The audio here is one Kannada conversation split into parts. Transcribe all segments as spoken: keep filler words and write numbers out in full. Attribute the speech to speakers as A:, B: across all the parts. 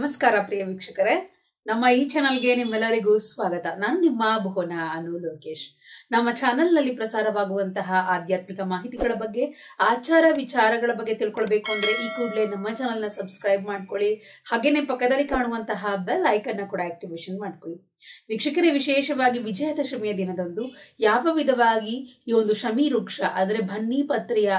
A: ನಮಸ್ಕಾರ ಪ್ರಿಯ ವೀಕ್ಷಕರೇ, ನಮ್ಮ ಈ ಚಾನೆಲ್ಗೆ ನಿಮ್ಮೆಲ್ಲರಿಗೂ ಸ್ವಾಗತ. ನಾನು ನಿಮ್ಮ ಭುವನ ಅನು ಲೋಕೇಶ್. ನಮ್ಮ ಚಾನೆಲ್ ನಲ್ಲಿ ಪ್ರಸಾರವಾಗುವಂತಹ ಆಧ್ಯಾತ್ಮಿಕ ಮಾಹಿತಿಗಳ ಬಗ್ಗೆ, ಆಚಾರ ವಿಚಾರಗಳ ಬಗ್ಗೆ ತಿಳ್ಕೊಳ್ಬೇಕು ಅಂದ್ರೆ ಈ ಕೂಡಲೇ ನಮ್ಮ ಚಾನೆಲ್ ನ ಸಬ್ಸ್ಕ್ರೈಬ್ ಮಾಡ್ಕೊಳ್ಳಿ. ಹಾಗೇನೆ ಪಕ್ಕದಲ್ಲಿ ಕಾಣುವಂತಹ ಬೆಲ್ ಐಕನ್ ನ ಕೂಡ ಆಕ್ಟಿವೇಶನ್ ಮಾಡ್ಕೊಳ್ಳಿ. ವೀಕ್ಷಕರೇ, ವಿಶೇಷವಾಗಿ ವಿಜಯದಶಮಿಯ ದಿನದಂದು ಯಾವ ವಿಧವಾಗಿ ಈ ಒಂದು ಶಮಿ ವೃಕ್ಷ ಅಂದ್ರೆ ಬನ್ನಿ ಪತ್ರೆಯ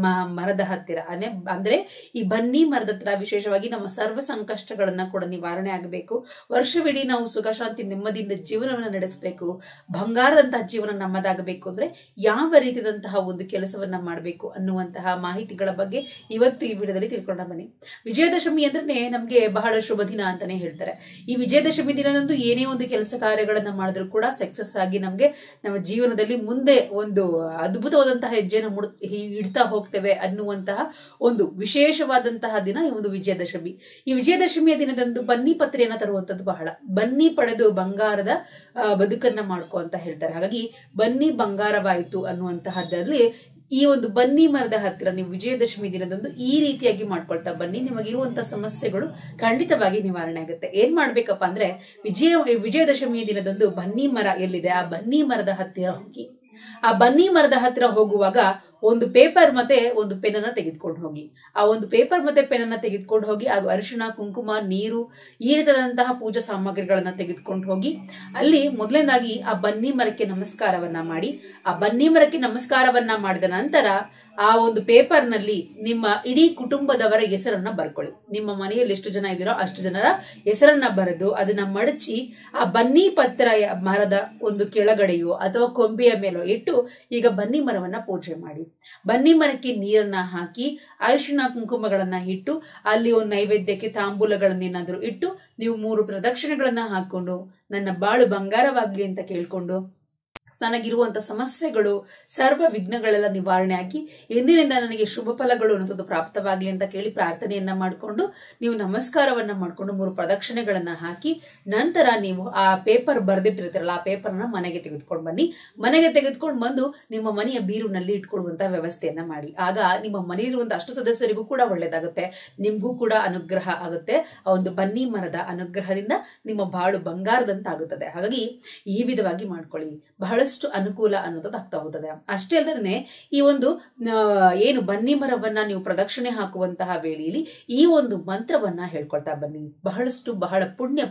A: ಮರದ ಹತ್ತಿರ ಅಂದ್ರೆ ಈ ಬನ್ನಿ ಮರದ ಹತ್ತಿರ ವಿಶೇಷವಾಗಿ ನಮ್ಮ ಸರ್ವ ಸಂಕಷ್ಟಗಳನ್ನ ಕೂಡ ನಿವಾರಣೆ ಆಗಬೇಕು. ವರ್ಷವಿಡೀ ನಾವು ಸುಖ ಶಾಂತಿ ನೆಮ್ಮದಿಯಿಂದ ಜೀವನವನ್ನು ನಡೆಸಬೇಕು, ಬಂಗಾರದಂತಹ ಜೀವನ ನಮ್ಮದಾಗಬೇಕು ಅಂದ್ರೆ ಯಾವ ರೀತಿಯಾದಂತಹ ಒಂದು ಕೆಲಸವನ್ನ ಮಾಡಬೇಕು ಅನ್ನುವಂತಹ ಮಾಹಿತಿಗಳ ಬಗ್ಗೆ ಇವತ್ತು ಈ ವಿಡಿಯೋದಲ್ಲಿ ತಿಳ್ಕೊಂಡ ಬನ್ನಿ. ವಿಜಯದಶಮಿ ಅಂದ್ರೆ ನಮ್ಗೆ ಬಹಳ ಶುಭ ದಿನ ಅಂತಾನೆ ಹೇಳ್ತಾರೆ. ಈ ವಿಜಯದಶಮಿ ದಿನದಂದು ಏನೇ ಒಂದು ಕೆಲಸ ಕಾರ್ಯಗಳನ್ನ ಮಾಡಿದ್ರು ಕೂಡ ಸಕ್ಸಸ್ ಆಗಿ ನಮ್ಗೆ ನಮ್ಮ ಜೀವನದಲ್ಲಿ ಮುಂದೆ ಒಂದು ಅದ್ಭುತವಾದಂತಹ ಹೆಜ್ಜೆನ ಮುಡ್ ಇಡ್ತಾ ಹೋಗ್ತೇವೆ ಅನ್ನುವಂತಹ ಒಂದು ವಿಶೇಷವಾದಂತಹ ದಿನ ಈ ಒಂದು ವಿಜಯದಶಮಿ. ಈ ವಿಜಯದಶಮಿಯ ದಿನದಂದು ಬನ್ನಿ ಪತ್ರೆಯನ್ನ ತರುವಂತದ್ದು ಬಹಳ, ಬನ್ನಿ ಪಡೆದು ಬಂಗಾರದ ಬದುಕನ್ನ ಮಾಡ್ಕೋ ಅಂತ ಹೇಳ್ತಾರೆ. ಹಾಗಾಗಿ ಬನ್ನಿ ಬಂಗಾರವಾಯಿತು ಅನ್ನುವಂತಹದ್ರಲ್ಲಿ ಈ ಒಂದು ಬನ್ನಿ ಮರದ ಹತ್ತಿರ ನೀವು ವಿಜಯದಶಮಿ ದಿನದಂದು ಈ ರೀತಿಯಾಗಿ ಮಾಡ್ಕೊಳ್ತಾ ಬನ್ನಿ, ನಿಮಗಿರುವಂತಹ ಸಮಸ್ಯೆಗಳು ಖಂಡಿತವಾಗಿ ನಿವಾರಣೆ ಆಗುತ್ತೆ. ಏನ್ ಮಾಡ್ಬೇಕಪ್ಪ ಅಂದ್ರೆ ವಿಜಯ ವಿಜಯದಶಮಿಯ ದಿನದಂದು ಬನ್ನಿ ಮರ ಎಲ್ಲಿದೆ ಆ ಬನ್ನಿ ಮರದ ಹತ್ತಿರ ಹೋಗಿ, ಆ ಬನ್ನಿ ಮರದ ಹತ್ತಿರ ಹೋಗುವಾಗ ಒಂದು ಪೇಪರ್ ಮತ್ತೆ ಒಂದು ಪೆನ್ ಅನ್ನ ತೆಗೆದುಕೊಂಡು ಹೋಗಿ, ಆ ಒಂದು ಪೇಪರ್ ಮತ್ತೆ ಪೆನ್ ಅನ್ನ ತೆಗೆದುಕೊಂಡು ಹೋಗಿ ಹಾಗೂ ಅರಿಶಿಣ, ಕುಂಕುಮ, ನೀರು ಈ ರೀತಿಯಾದಂತಹ ಪೂಜಾ ಸಾಮಗ್ರಿಗಳನ್ನ ತೆಗೆದುಕೊಂಡು ಹೋಗಿ ಅಲ್ಲಿ ಮೊದಲನೇದಾಗಿ ಆ ಬನ್ನಿ ಮರಕ್ಕೆ ನಮಸ್ಕಾರವನ್ನ ಮಾಡಿ, ಆ ಬನ್ನಿ ಮರಕ್ಕೆ ನಮಸ್ಕಾರವನ್ನ ಮಾಡಿದ ನಂತರ ಆ ಒಂದು ಪೇಪರ್ ನಲ್ಲಿ ನಿಮ್ಮ ಇಡೀ ಕುಟುಂಬದವರ ಹೆಸರನ್ನ ಬರ್ಕೊಳ್ಳಿ. ನಿಮ್ಮ ಮನೆಯಲ್ಲಿ ಎಷ್ಟು ಜನ ಇದ್ದೀರೋ ಅಷ್ಟು ಜನರ ಹೆಸರನ್ನ ಬರೆದು ಅದನ್ನ ಮಡಚಿ ಆ ಬನ್ನಿ ಪತ್ರ ಮರದ ಒಂದು ಕೆಳಗಡೆಯೋ ಅಥವಾ ಕೊಂಬೆಯ ಮೇಲೋ ಇಟ್ಟು ಈಗ ಬನ್ನಿ ಮರವನ್ನ ಪೂಜೆ ಮಾಡಿ. ಬನ್ನಿ ಮರಕ್ಕೆ ನೀರನ್ನ ಹಾಕಿ ಅರಿಶಿಣ ಕುಂಕುಮಗಳನ್ನ ಇಟ್ಟು ಅಲ್ಲಿ ಒಂದು ನೈವೇದ್ಯಕ್ಕೆ ತಾಂಬೂಲಗಳನ್ನೇನಾದ್ರೂ ಇಟ್ಟು ನೀವು ಮೂರು ಪ್ರದಕ್ಷಿಣೆಗಳನ್ನ ಹಾಕೊಂಡು ನನ್ನ ಬಾಳು ಬಂಗಾರವಾಗ್ಲಿ ಅಂತ ಕೇಳ್ಕೊಂಡು ನನಗಿರುವಂತ ಸಮಸ್ಯೆಗಳು ಸರ್ವ ವಿಘ್ನಗಳೆಲ್ಲ ನಿವಾರಣೆ ಆಗಿ ಎಂದಿನಿಂದ ನನಗೆ ಶುಭ ಫಲಗಳು ಅನ್ನೋದು ಪ್ರಾಪ್ತವಾಗ್ಲಿ ಅಂತ ಕೇಳಿ ಪ್ರಾರ್ಥನೆಯನ್ನ ಮಾಡಿಕೊಂಡು ನೀವು ನಮಸ್ಕಾರವನ್ನ ಮಾಡ್ಕೊಂಡು ಮೂರು ಪ್ರದಕ್ಷಿಣೆಗಳನ್ನ ಹಾಕಿ ನಂತರ ನೀವು ಆ ಪೇಪರ್ ಬರ್ದಿಟ್ಟಿರ್ತೀರಲ್ಲ ಆ ಪೇಪರ್ನ ಮನೆಗೆ ತೆಗೆದುಕೊಂಡು ಬನ್ನಿ. ಮನೆಗೆ ತೆಗೆದುಕೊಂಡು ಬಂದು ನಿಮ್ಮ ಮನೆಯ ಬೀರುನಲ್ಲಿ ಇಟ್ಕೊಳ್ಳುವಂತ ವ್ಯವಸ್ಥೆಯನ್ನ ಮಾಡಿ. ಆಗ ನಿಮ್ಮ ಮನೆಯಲ್ಲಿರುವಂತ ಅಷ್ಟು ಸದಸ್ಯರಿಗೂ ಕೂಡ ಒಳ್ಳೇದಾಗುತ್ತೆ, ನಿಮ್ಗೂ ಕೂಡ ಅನುಗ್ರಹ ಆಗುತ್ತೆ. ಆ ಒಂದು ಬನ್ನಿ ಮರದ ಅನುಗ್ರಹದಿಂದ ನಿಮ್ಮ ಬಾಳು ಬಂಗಾರದಂತಾಗುತ್ತದೆ. ಹಾಗಾಗಿ ಈ ವಿಧವಾಗಿ ಮಾಡ್ಕೊಳ್ಳಿ, ಬಹಳಷ್ಟು ಅನುಕೂಲ ಅನ್ನೋದು ಆಗ್ತಾ ಹೋಗ್ತದೆ. ಅಷ್ಟೇ ಅಲ್ಲದೆ ಈ ಒಂದು ಏನು ಬನ್ನಿ ಮರವನ್ನ ನೀವು ಪ್ರದಕ್ಷಿಣೆ ಹಾಕುವಂತಹ ವೇಳೆಯಲ್ಲಿ ಈ ಒಂದು ಮಂತ್ರವನ್ನ ಹೇಳ್ಕೊಳ್ತಾ ಬನ್ನಿ. ಬಹಳಷ್ಟು ಬಹಳ ಪುಣ್ಯ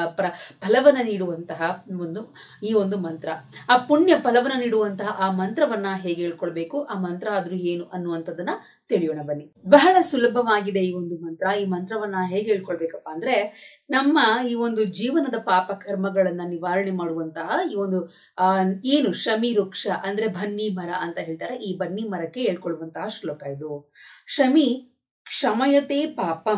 A: ಫಲವನ್ನ ನೀಡುವಂತಹ ಒಂದು ಈ ಒಂದು ಮಂತ್ರ. ಆ ಪುಣ್ಯ ಫಲವನ್ನ ನೀಡುವಂತಹ ಆ ಮಂತ್ರವನ್ನ ಹೇಗೆ ಹೇಳ್ಕೊಳ್ಬೇಕು, ಆ ಮಂತ್ರ ಆದ್ರೂ ಏನು ಅನ್ನುವಂಥದ್ದನ್ನ ತಿಳಿಯೋಣ ಬನ್ನಿ. ಬಹಳ ಸುಲಭವಾಗಿದೆ ಈ ಒಂದು ಮಂತ್ರ. ಈ ಮಂತ್ರವನ್ನ ಹೇಗೆ ಹೇಳ್ಕೊಳ್ಬೇಕಪ್ಪ ಅಂದ್ರೆ ನಮ್ಮ ಈ ಒಂದು ಜೀವನದ ಪಾಪ ಕರ್ಮಗಳನ್ನ ನಿವಾರಣೆ ಮಾಡುವಂತಹ ಈ ಒಂದು ಆ ಏನು ಶಮಿ ವೃಕ್ಷ ಅಂದ್ರೆ ಬನ್ನಿ ಮರ ಅಂತ ಹೇಳ್ತಾರೆ, ಈ ಬನ್ನಿ ಮರಕ್ಕೆ ಹೇಳ್ಕೊಳ್ಳುವಂತಹ ಶ್ಲೋಕ ಇದು. ಶಮಿ ಕ್ಷಮಯತೆ ಪಾಪಂ,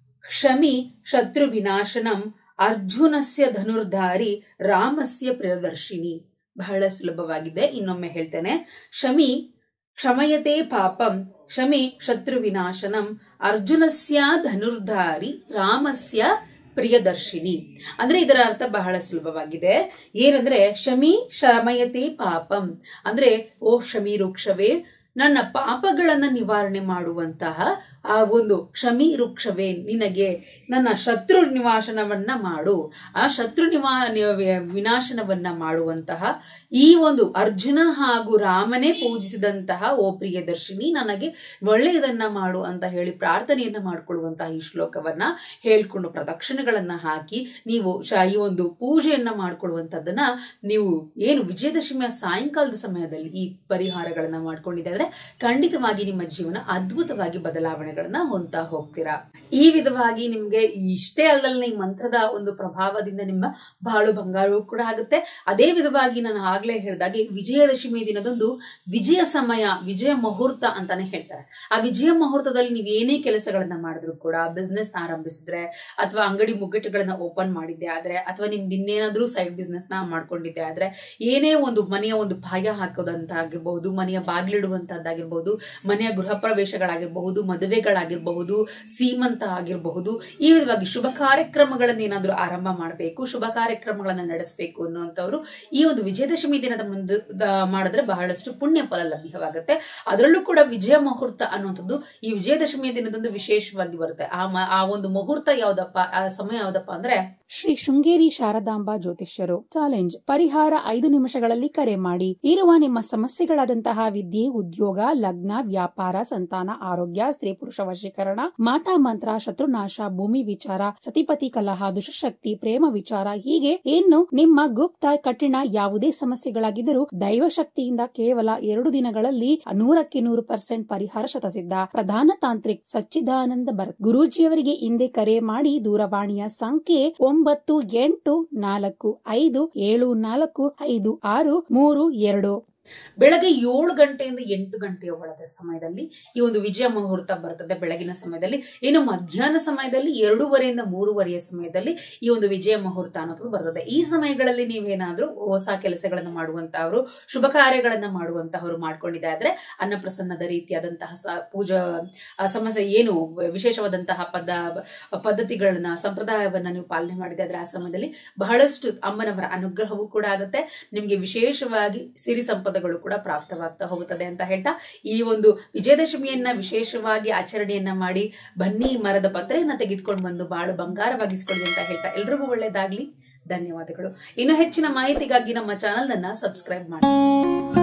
A: ಶಮಿ ಶತ್ರು ವಿನಾಶನಂ, ಅರ್ಜುನಸ್ಯ ಧನುರ್ಧಾರಿ, ರಾಮಸ್ಯ ಪ್ರಿಯದರ್ಶಿನಿ. ಬಹಳ ಸುಲಭವಾಗಿದೆ, ಇನ್ನೊಮ್ಮೆ ಹೇಳ್ತೇನೆ. ಶಮಿ ಕ್ಷಮಯತೆ ಪಾಪಂ, ಶಮಿ ಶತ್ರು ವಿನಾಶನಂ, ಅರ್ಜುನಸ್ಯ ಧನುರ್ಧಾರಿ, ರಾಮಸ್ಯ ಪ್ರಿಯದರ್ಶಿನಿ. ಅಂದ್ರೆ ಇದರ ಅರ್ಥ ಬಹಳ ಸುಲಭವಾಗಿದೆ. ಏನಂದ್ರೆ ಶಮಿ ಶಮಯತೆ ಪಾಪಂ ಅಂದ್ರೆ ಓ ಶಮಿ ವೃಕ್ಷವೇ, ನನ್ನ ಪಾಪಗಳನ್ನ ನಿವಾರಣೆ ಮಾಡುವಂತಹ ಆ ಒಂದು ಶಮಿ ವೃಕ್ಷವೇ, ನಿನಗೆ ನನ್ನ ಶತ್ರು ನಿವಾಸನವನ್ನ ಮಾಡು. ಆ ಶತ್ರು ನಿವಾ ವಿನಾಶನವನ್ನ ಮಾಡುವಂತಹ ಈ ಒಂದು ಅರ್ಜುನ ಹಾಗೂ ರಾಮನೇ ಪೂಜಿಸಿದಂತಹ ಓ ಪ್ರಿಯದರ್ಶಿನಿ, ನನಗೆ ಒಳ್ಳೆಯದನ್ನ ಮಾಡು ಅಂತ ಹೇಳಿ ಪ್ರಾರ್ಥನೆಯನ್ನ ಮಾಡ್ಕೊಳ್ಳುವಂತಹ ಈ ಶ್ಲೋಕವನ್ನ ಹೇಳ್ಕೊಂಡು ಪ್ರದಕ್ಷಿಣೆಗಳನ್ನ ಹಾಕಿ ನೀವು ಈ ಒಂದು ಪೂಜೆಯನ್ನ ಮಾಡ್ಕೊಳ್ಳುವಂತದ್ದನ್ನ ನೀವು ಏನು ವಿಜಯದಶಮಿಯ ಸಾಯಂಕಾಲದ ಸಮಯದಲ್ಲಿ ಈ ಪರಿಹಾರಗಳನ್ನ ಮಾಡ್ಕೊಂಡಿದ್ದಾರೆ ಖಂಡಿತವಾಗಿ ನಿಮ್ಮ ಜೀವನ ಅದ್ಭುತವಾಗಿ ಬದಲಾವಣೆ ಹೊಂದ್ತಾ ಹೋಗ್ತೀರಾ. ಈ ವಿಧವಾಗಿ ನಿಮ್ಗೆ ಇಷ್ಟೇ ಅಲ್ಲದೆ ಈ ಮಂತ್ರದ ಒಂದು ಪ್ರಭಾವದಿಂದ ನಿಮ್ಮ ಬಾಳು ಬಂಗಾರವೂ ಕೂಡ ಆಗುತ್ತೆ. ಅದೇ ವಿಧವಾಗಿ ನಾನು ಆಗ್ಲೇ ಹೇಳಿದಾಗೆ ವಿಜಯದಶಮಿ ದಿನದೊಂದು ವಿಜಯ ಸಮಯ, ವಿಜಯ ಮುಹೂರ್ತ ಅಂತಾನೆ ಹೇಳ್ತಾರೆ. ಆ ವಿಜಯ ಮುಹೂರ್ತದಲ್ಲಿ ನೀವು ಏನೇ ಕೆಲಸಗಳನ್ನ ಮಾಡಿದ್ರು ಕೂಡ, ಬಿಸ್ನೆಸ್ ಆರಂಭಿಸಿದ್ರೆ ಅಥವಾ ಅಂಗಡಿ ಮುಗ್ಗಟ್ಟುಗಳನ್ನ ಓಪನ್ ಮಾಡಿದ್ದೆ ಆದ್ರೆ ಅಥವಾ ನಿಮ್ದು ಇನ್ನೇನಾದ್ರೂ ಸೈಡ್ ಬಿಸ್ನೆಸ್ ನ ಮಾಡ್ಕೊಂಡಿದ್ದೆ ಆದ್ರೆ, ಏನೇ ಒಂದು ಮನೆಯ ಒಂದು ಪಾಯ ಹಾಕೋದಂತ ಆಗಿರ್ಬಹುದು, ಮನೆಯ ಬಾಗಿಲಿಡುವಂತಹದ್ದಾಗಿರ್ಬಹುದು, ಮನೆಯ ಗೃಹ ಪ್ರವೇಶಗಳಾಗಿರ್ಬಹುದು, ಮದುವೆ ಮದುವೆಗಳಾಗಿರಬಹುದು, ಸೀಮಂತ ಆಗಿರಬಹುದು, ಈ ವಿಧವಾಗಿ ಶುಭ ಕಾರ್ಯಕ್ರಮಗಳನ್ನ ಏನಾದ್ರೂ ಆರಂಭ ಮಾಡಬೇಕು, ಶುಭ ಕಾರ್ಯಕ್ರಮಗಳನ್ನ ನಡೆಸಬೇಕು ಅನ್ನುವಂಥವ್ರು ಈ ಒಂದು ವಿಜಯದಶಮಿ ದಿನದ ಮುಂದೆ ಮಾಡಿದ್ರೆ ಬಹಳಷ್ಟು ಪುಣ್ಯ ಫಲ ಲಭ್ಯವಾಗುತ್ತೆ. ಅದರಲ್ಲೂ ಕೂಡ ವಿಜಯ ಮುಹೂರ್ತ ಅನ್ನುವಂಥದ್ದು ಈ ವಿಜಯದಶಮಿಯ ದಿನದಂದು ವಿಶೇಷವಾಗಿ ಬರುತ್ತೆ. ಆ ಆ ಒಂದು ಮುಹೂರ್ತ ಯಾವ್ದಪ್ಪ, ಆ ಸಮಯ ಯಾವ್ದಪ್ಪ ಅಂದ್ರೆ
B: ಶ್ರೀ ಶೃಂಗೇರಿ ಶಾರದಾಂಬಾ ಜ್ಯೋತಿಷ್ಯರು. ಚಾಲೆಂಜ್: ಪರಿಹಾರ ಐದು ನಿಮಿಷಗಳಲ್ಲಿ ಕರೆ ಮಾಡಿ. ಇರುವ ನಿಮ್ಮ ಸಮಸ್ಯೆಗಳಾದಂತಹ ವಿದ್ಯೆ, ಉದ್ಯೋಗ, ಲಗ್ನ, ವ್ಯಾಪಾರ, ಸಂತಾನ, ಆರೋಗ್ಯ, ಸ್ತ್ರೀ ಪುರುಷ ವಶೀಕರಣ, ಮಾಟ ಮಂತ್ರ, ಶತ್ರುನಾಶ, ಭೂಮಿ ವಿಚಾರ, ಸತಿಪತಿ ಕಲಹ, ದುಷ್ಟಶಕ್ತಿ, ಪ್ರೇಮ ವಿಚಾರ, ಹೀಗೆ ಇನ್ನು ನಿಮ್ಮ ಗುಪ್ತ ಕಠಿಣ ಯಾವುದೇ ಸಮಸ್ಯೆಗಳಾಗಿದ್ದರೂ ದೈವಶಕ್ತಿಯಿಂದ ಕೇವಲ ಎರಡು ದಿನಗಳಲ್ಲಿ ನೂರಕ್ಕೆ ನೂರು ಪರ್ಸೆಂಟ್ ಪರಿಹಾರ ಶತಸಿದ್ಧ. ಪ್ರಧಾನ ತಾಂತ್ರಿಕ್ ಸಚ್ಚಿದಾನಂದ ಭರತ್ ಗುರೂಜಿಯವರಿಗೆ ಹಿಂದೆ ಕರೆ ಮಾಡಿ. ದೂರವಾಣಿಯ ಸಂಖ್ಯೆ ಒಂಬತ್ತು ಎಂಟು ನಾಲ್ಕು ಐದು ಏಳು ನಾಲ್ಕು ಐದು ಆರು ಮೂರು ಎರಡು.
A: ಬೆಳಗ್ಗೆ ಏಳು ಗಂಟೆಯಿಂದ ಎಂಟು ಗಂಟೆಯ ಒಳಗೆ ಸಮಯದಲ್ಲಿ ಈ ಒಂದು ವಿಜಯ ಮುಹೂರ್ತ ಬರ್ತದೆ ಬೆಳಗಿನ ಸಮಯದಲ್ಲಿ. ಇನ್ನು ಮಧ್ಯಾಹ್ನ ಸಮಯದಲ್ಲಿ ಎರಡೂವರೆಯಿಂದ ಮೂರುವರೆಯ ಸಮಯದಲ್ಲಿ ಈ ಒಂದು ವಿಜಯ ಮುಹೂರ್ತ ಅನ್ನೋದು ಬರ್ತದೆ. ಈ ಸಮಯಗಳಲ್ಲಿ ನೀವೇನಾದ್ರೂ ಹೊಸ ಕೆಲಸಗಳನ್ನ ಮಾಡುವಂತಹವರು, ಶುಭ ಕಾರ್ಯಗಳನ್ನ ಮಾಡುವಂತಹವರು ಮಾಡ್ಕೊಂಡಿದೆ ಆದ್ರೆ ಅನ್ನಪ್ರಸನ್ನದ ರೀತಿಯಾದಂತಹ ಪೂಜಾ ಸಮಸ್ಯೆ ಏನು ವಿಶೇಷವಾದಂತಹ ಪದ ಪದ್ಧತಿಗಳನ್ನ ಸಂಪ್ರದಾಯವನ್ನ ನೀವು ಪಾಲನೆ ಮಾಡಿದೆ ಆದ್ರೆ ಆ ಸಮಯದಲ್ಲಿ ಬಹಳಷ್ಟು ಅಮ್ಮನವರ ಅನುಗ್ರಹವೂ ಕೂಡ ಆಗುತ್ತೆ. ನಿಮ್ಗೆ ವಿಶೇಷವಾಗಿ ಸಿರಿ ಸಂಪದ ಕೂಡ ಪ್ರಾಪ್ತವಾಗ್ತಾ ಹೋಗುತ್ತದೆ ಅಂತ ಹೇಳ್ತಾ ಈ ಒಂದು ವಿಜಯದಶಮಿಯನ್ನ ವಿಶೇಷವಾಗಿ ಆಚರಣೆಯನ್ನ ಮಾಡಿ ಬನ್ನಿ ಮರದ ಪತ್ರೆಯನ್ನ ತೆಗೆದುಕೊಂಡು ಬಂದು ಬಾಳು ಬಂಗಾರವಾಗಿಸ್ಕೊಳ್ಳಿ ಅಂತ ಹೇಳ್ತಾ ಎಲ್ರಿಗೂ ಒಳ್ಳೇದಾಗ್ಲಿ. ಧನ್ಯವಾದಗಳು. ಇನ್ನು ಹೆಚ್ಚಿನ ಮಾಹಿತಿಗಾಗಿ ನಮ್ಮ ಚಾನೆಲ್ ಅನ್ನ ಸಬ್ಸ್ಕ್ರೈಬ್ ಮಾಡಿ.